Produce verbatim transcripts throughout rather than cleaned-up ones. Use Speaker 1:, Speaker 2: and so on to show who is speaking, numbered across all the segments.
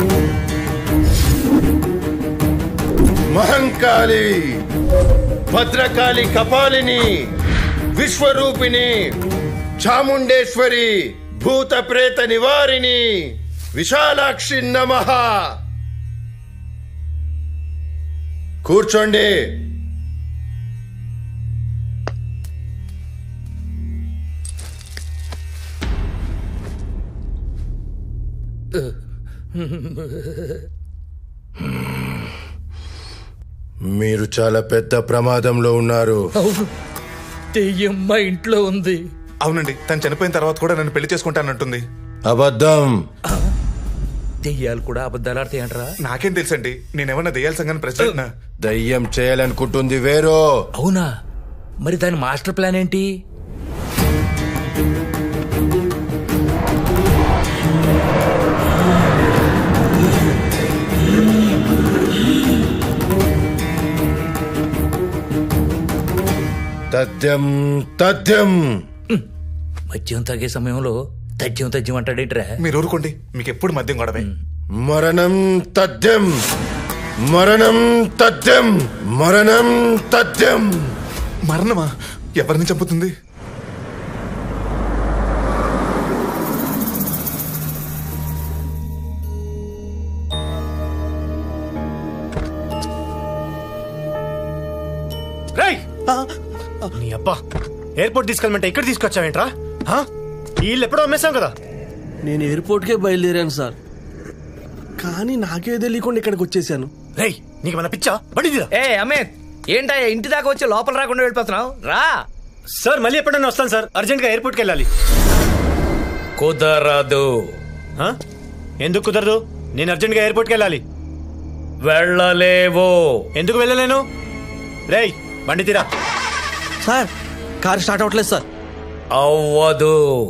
Speaker 1: మహంకాళి, భద్రకాళి కపాలిని, విశ్వరూపిణి, చాముండేశ్వరి, భూత ప్రేత నివారిణి, విశాలాక్షి నమః. కూర్చోండి. మీరు చాలా పెద్ద ప్రమాదంలో ఉన్నారు.
Speaker 2: దెయ్యం మా ఇంట్లో ఉంది.
Speaker 3: అవునండి, తను చనిపోయిన తర్వాత కూడా నన్ను పెళ్లి చేసుకుంటానంటుంది.
Speaker 1: అబద్ధం.
Speaker 2: దెయ్యాలు కూడా అబద్ధాలు ఆడతాయంటరా?
Speaker 3: నాకేం తెలుసండి, నేనేమన్నా దెయ్యాల సంఘాన్ని ప్రెసిడెంట్ నా?
Speaker 1: దయ్యం చేయాలనుకుంటుంది వేరో.
Speaker 2: అవునా? మరి దాని మాస్టర్ ప్లాన్ ఏంటి?
Speaker 1: తథ్యం తథ్యం.
Speaker 2: మద్యం తాగే సమయంలో తథ్యం తథ్యం అంటాడేంట్రా?
Speaker 3: మీరు ఊరుకోండి, మీకు ఎప్పుడు మద్యం గొడవే.
Speaker 1: మరణం తథ్యం, మరణం తథ్యం, మరణం తథ్యం.
Speaker 3: మరణమా? ఎవరిని చంపుతుంది?
Speaker 4: నీ అబ్బా, ఎయిర్పోర్ట్ తీసుకెళ్ళమంటే ఇక్కడ తీసుకొచ్చావేంట్రా? వీళ్ళు ఎప్పుడో అమ్మేశాం కదా.
Speaker 5: నేను ఎయిర్పోర్ట్కే బయలుదేరాను సార్, కానీ నాకే తెలియకుండా ఇక్కడికి వచ్చేసాను.
Speaker 4: రేయ్, నీకు మన పిచ్చా? బడిదిరా.
Speaker 2: ఏ అమిత్, ఏంటా ఇంటి దాకా వచ్చి లోపల రాకుండా వెళ్ళిపోతున్నావు? రా
Speaker 4: సార్, మళ్ళీ ఎప్పుడైనా వస్తాను సార్. అర్జెంట్ గా ఎయిర్పోర్ట్కి వెళ్ళాలి.
Speaker 2: కుదరదు.
Speaker 4: ఎందుకు కుదరదు? నేను అర్జెంట్ గా ఎయిర్పోర్ట్కి వెళ్ళాలి.
Speaker 2: వెళ్ళలేవు.
Speaker 4: ఎందుకు వెళ్ళలేను? రేయ్, బండి తీరా.
Speaker 5: సార్, కార్ స్టార్ట్ అవ్వట్లేదు సార్.
Speaker 2: అవ్వదు.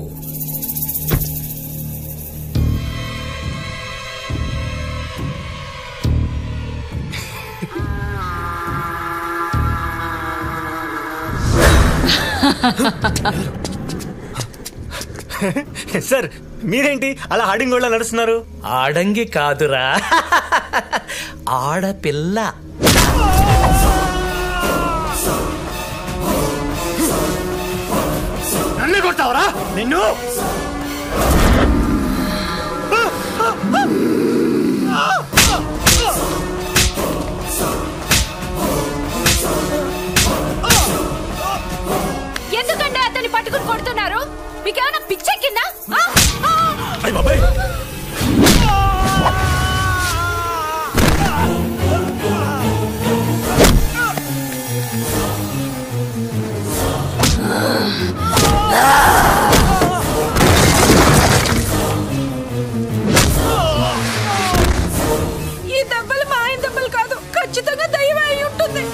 Speaker 4: సార్, మీరేంటి అలా ఆడింగోళ్ళ నడుస్తున్నారు?
Speaker 2: ఆడంగి కాదురా, ఆడపిల్ల.
Speaker 4: నన్ను కొడతావరా నిన్ను?
Speaker 6: ఎందుకంటే అతన్ని పట్టుకుని కొడుతున్నారు? మీకేమైనా పిచ్చెక్కిందా? ఈ దెబ్బలు మా ఆయన దెబ్బలు కాదు, ఖచ్చితంగా దయ్యం అయి ఉంటుంది.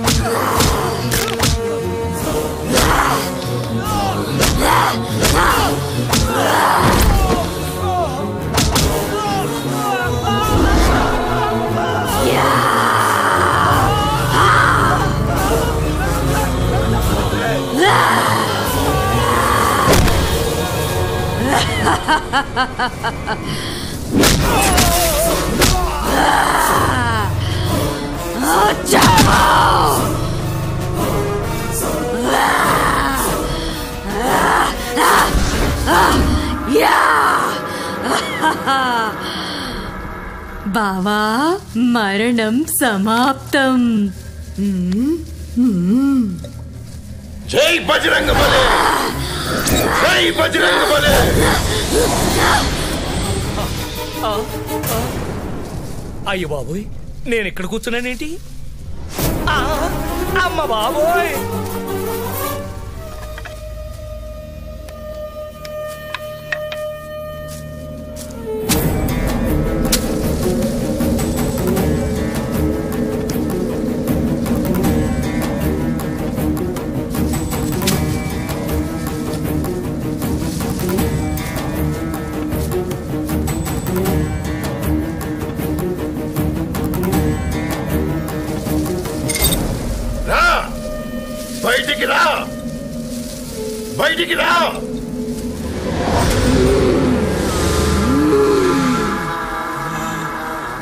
Speaker 7: బావా, మరణం సమాప్తం.
Speaker 1: జై బజరంగ బలి, జై బజరంగ బలి.
Speaker 2: అయ్యో బాబోయ్, నేను ఇక్కడ కూర్చున్నానేంటి? అమ్మ బాబోయ్.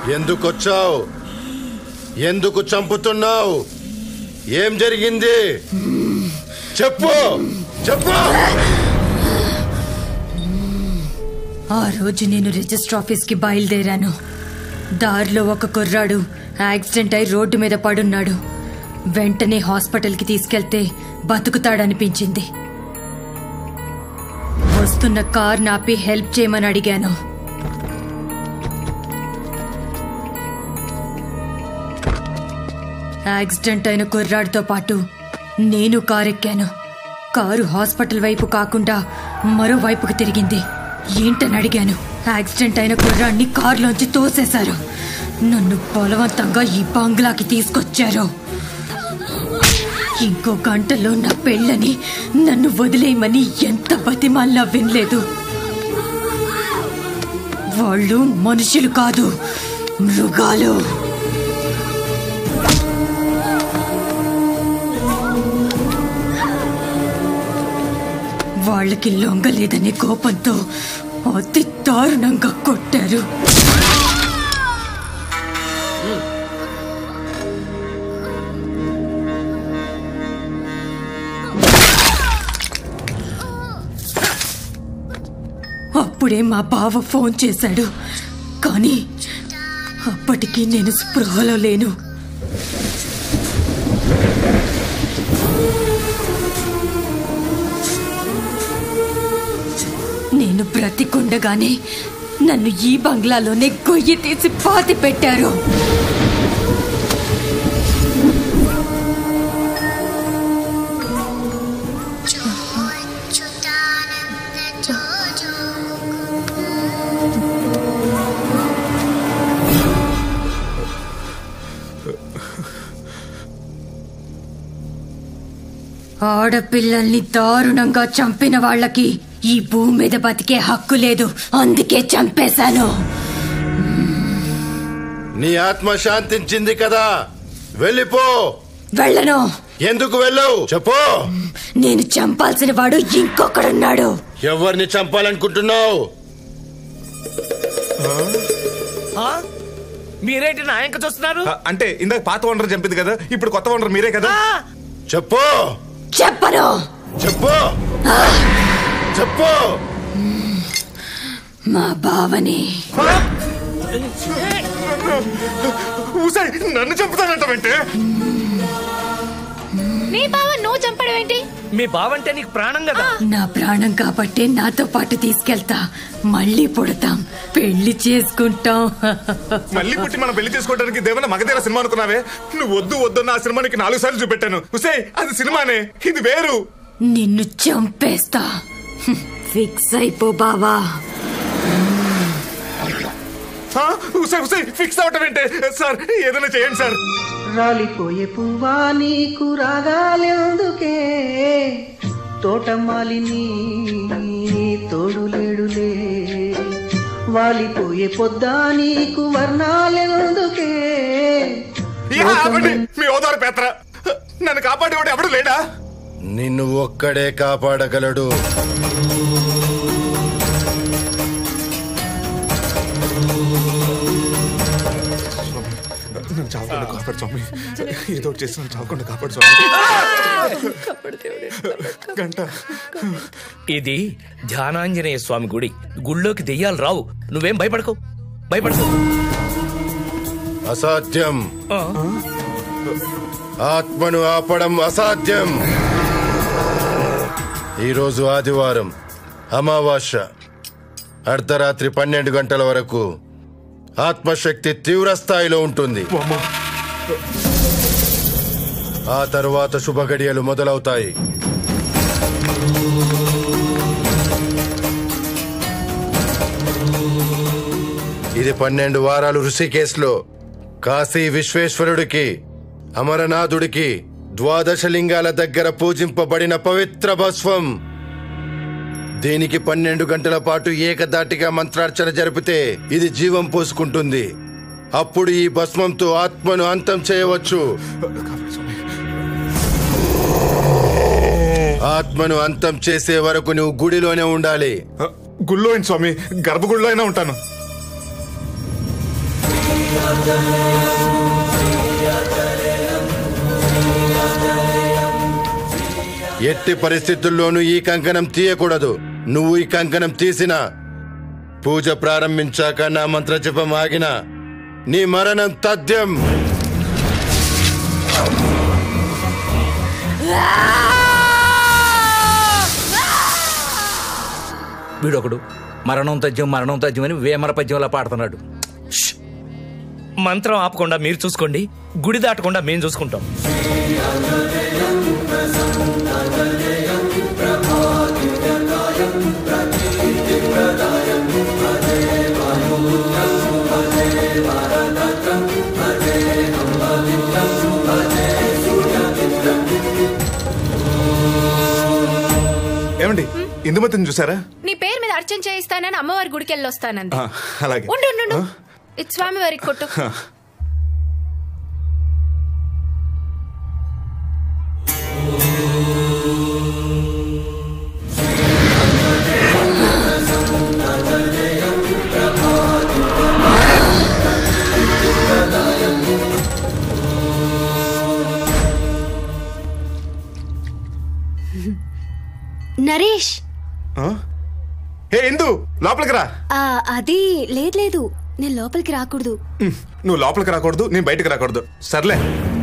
Speaker 1: ఎందుకొచ్చావు? ఎందుకు చంపుతున్నావు? ఏం జరిగింది? చెప్పు చెప్పు.
Speaker 7: ఆ రోజు నేను రిజిస్టర్ ఆఫీస్ కి బయలుదేరాను. దారిలో ఒక కుర్రాడు యాక్సిడెంట్ అయి రోడ్డు మీద పడున్నాడు. వెంటనే హాస్పిటల్ కి తీసుకెళ్తే బతుకుతాడనిపించింది. వస్తున్న కార్ నాపి హెల్ప్ చేయమని అడిగాను. యాక్సిడెంట్ అయిన కుర్రాడితో పాటు నేను కారు ఎక్కాను. కారు హాస్పిటల్ వైపు కాకుండా మరో వైపుకు తిరిగింది. ఏంటని అడిగాను. యాక్సిడెంట్ అయిన కుర్రాడిని కారులోంచి తోసేశారు. నన్ను బలవంతంగా ఈ బంగ్లాకి తీసుకొచ్చారు. ఇంకో గంటలో నా పెళ్ళని నన్ను వదిలేయమని ఎంత బతిమాలినా వినలేదు. వాళ్ళు మనుషులు కాదు, మృగాలు. వాళ్ళకి లొంగలేదనే కోపంతో అతి దారుణంగా కొట్టారు. అప్పుడే మా బావ ఫోన్ చేశాడు. కానీ అప్పటికి నేను స్పృహలో లేను. నేను బ్రతికుండగానే నన్ను ఈ బంగ్లాలోనే గొయ్యి తీసి పాతి పెట్టారు. ఆడపిల్లల్ని దారుణంగా చంపిన వాళ్ళకి ఈ భూమి మీద బతికే హక్కు లేదు. అందుకే చంపేశాను.
Speaker 1: నీ ఆత్మ శాంతించింది కదా, వెళ్ళిపో.
Speaker 7: వెళ్ళను.
Speaker 1: ఎందుకు వెళ్ళవు చెప్పు.
Speaker 7: నేను చంపాల్సిన వాడు ఇంకొకడున్నాడు.
Speaker 1: ఎవరిని చంపాలనుకుంటున్నావు?
Speaker 2: మీరేంటి నా ఇంక చూస్తున్నారు?
Speaker 3: అంటే ఇందాక పాత ఓనర్ చంపింది కదా, ఇప్పుడు కొత్త ఓనర్ మీరే కదా.
Speaker 1: చెప్పు.
Speaker 7: చెప్పను.
Speaker 1: చెప్పు చెప్పు.
Speaker 7: మా బావని.
Speaker 3: నన్ను చంపుతానంటావంటే?
Speaker 6: నీ బావ నువ్వు చంపడం ఏంటి?
Speaker 2: మీ బావంటే నీకు ప్రాణం కదా.
Speaker 7: నా ప్రాణం కాబట్టి నాతో పాటు తీసుకెళ్తా. మళ్ళీ పుడతాం, పెళ్లి చేసుకుంటాం.
Speaker 3: మళ్ళీ పుట్టి మనం పెళ్లి చేసుకోవడానికి దేవన మగధీర సినిమా అనుకున్నావే. నువ్వు వద్దు వద్దు నా సినిమానికి నాలుగు సార్లు చూపెట్టాను. ఉసే అది సినిమానే, ఇది వేరు.
Speaker 7: నిన్ను చంపేస్తా. ఫిక్స్ అయిపో బావా.
Speaker 3: ఉసే ఉసే ఫిక్స్ అవటం ఏంటే? సార్ ఏదైనా చేయండి సార్.
Speaker 8: రాలిపోయే పువ్వా నీకు రాగాలెందుకే, తోటమాలిని తోడులేడులే. వాలిపోయే పొద్దా నీకు వర్ణాలెందుకే.
Speaker 3: మీ ఓదారు పేత్ర, నన్ను కాపాడేవాడు ఎవడు లేడా?
Speaker 1: నిన్ను ఒక్కడే కాపాడగలడు.
Speaker 3: చావకుండా కాపాడు స్వామి. ఏదో చేసి నన్ను చావకుండా కాపాడు స్వామి. గంట.
Speaker 2: ఇది ధ్యానాంజనేయ స్వామి గుడి. గుళ్ళోకి దెయ్యాలు రావు. నువ్వేం భయపడకు, భయపడకు.
Speaker 1: అసాధ్యం. ఆత్మను ఆపడం అసాధ్యం. ఈరోజు ఆదివారం, అమావాస్య. అర్ధరాత్రి పన్నెండు గంటల వరకు ఆత్మశక్తి తీవ్ర స్థాయిలో ఉంటుంది. ఆ తరువాత శుభగడియలు మొదలవుతాయి. ఇది పన్నెండు వారాలు ఋషికేశ్లో కాశీ విశ్వేశ్వరుడికి, అమరనాథుడికి, ద్వాదశ లింగాల దగ్గర పూజింపబడిన పవిత్ర భస్వం. దీనికి పన్నెండు గంటల పాటు ఏకదాటిగా మంత్రార్చన జరిపితే ఇది జీవం పోసుకుంటుంది. అప్పుడు ఈ భస్మంతో ఆత్మను అంతం చేయవచ్చు. ఆత్మను అంతం చేసే వరకు నువ్వు గుడిలోనే ఉండాలి.
Speaker 3: గుళ్ళో స్వామి, గర్భగుడిలో అయినా ఉంటాను.
Speaker 1: ఎట్టి పరిస్థితుల్లోనూ ఈ కంకణం తీయకూడదు. నువ్వు ఈ కంకణం తీసినా, పూజ ప్రారంభించాక నా మంత్ర జపం ఆగినా నీ మరణం తథ్యం.
Speaker 2: వీడొకడు మరణం తథ్యం మరణం తథ్యం అని వేమర పద్యంలా పాడుతున్నాడు. ష్! మంత్రం ఆపకుండా మీరు చూసుకోండి, గుడి దాటకుండా మేము చూసుకుంటాం.
Speaker 3: ఏమండి ఇందుమతిని చూసారా?
Speaker 6: నీ పేరు మీద అర్చన చేయిస్తానని అమ్మవారి గుడికి వెళ్ళి వస్తానంది.
Speaker 3: ఆ, అలాగే
Speaker 6: ఉండు ఉండు, ఉండు. ఇది స్వామి వారికి కొట్టు.
Speaker 9: నరేష్,
Speaker 3: ఆ? ఏ ఇందు లోపలికి రా.
Speaker 9: ఆ, అది లేదు లేదు నేను లోపలికి రాకూడదు.
Speaker 3: ఉమ్, నువ్వు లోపలికి రాకూడదు, నేను బయటకు రాకూడదు. సర్లే,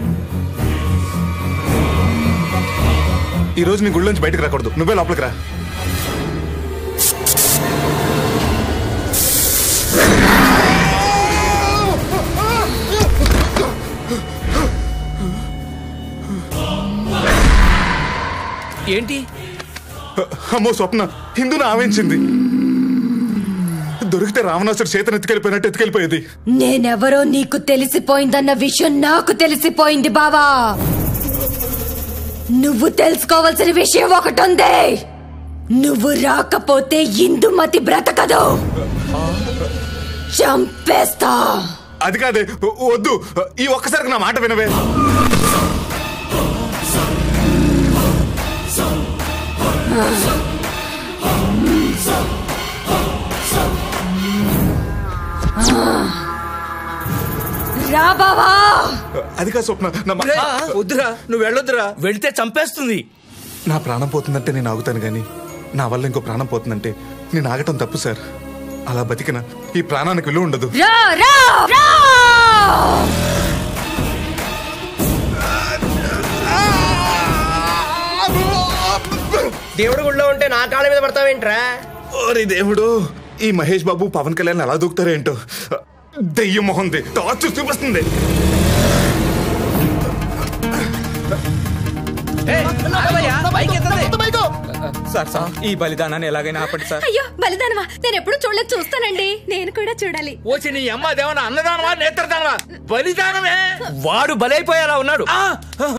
Speaker 3: ఈ రోజు నీ గుడి నుంచి బయటకు రాకూడదు, నువ్వే లోపలికి రా.
Speaker 2: ఏంటి?
Speaker 3: అమ్మో స్వప్న, హిందూని ఆవించింది. దొరికితే రావణాసుడు చేతను ఎత్తుకెళ్ళిపోయినట్టు ఎత్తుకెళ్ళిపోయేది.
Speaker 7: నేనెవరో నీకు తెలిసిపోయిందన్న విషయం నాకు తెలిసిపోయింది బావా. నువ్వు తెలుసుకోవాల్సిన విషయం ఒకటి ఉంది. నువ్వు రాకపోతే ఇందుమతి బ్రతకదు, చంపేస్తా.
Speaker 3: అది కాదే, వద్దు, ఈ ఒక్కసారికి నా మాట వినవే.
Speaker 7: రా బావా.
Speaker 3: అది కాదు స్వప్న, నా మా-
Speaker 2: వద్దురా, నువ్వు వెళ్ళొద్దురా, వెళితే చంపేస్తుంది.
Speaker 3: నా ప్రాణం పోతుందంటే నేను ఆగుతాను గాని నా వల్ల ఇంకో ప్రాణం పోతుందంటే నేను ఆగటం తప్పు సార్. అలా బతికిన ఈ ప్రాణానికి విలువ ఉండదు.
Speaker 7: రా రా రా.
Speaker 5: దేవుడు గుడిలో ఉంటే నా కాళ్ళ మీద పడతావేంట్రా?
Speaker 3: ఓరి దేవుడు, ఈ మహేష్ బాబు పవన్ కళ్యాణ్ ఎలా దూకుతారేంటో. దెయ్యం మొహంది టార్చ్ చూపిస్తుంది.
Speaker 10: సార్ సార్ ఈ బలిదానాన్ని ఎలాగైనా ఆపండి సార్.
Speaker 9: అయ్యో బలిదానమా, నేను ఎప్పుడు చూడలేదు, చూస్తానండి. నేను కూడా చూడాలి.
Speaker 2: ఓచి నీ అమ్మ దేవన అన్నదానమా నేత్రదానమా? బలిదానమే. వాడు బలైపోయేలా ఉన్నాడు.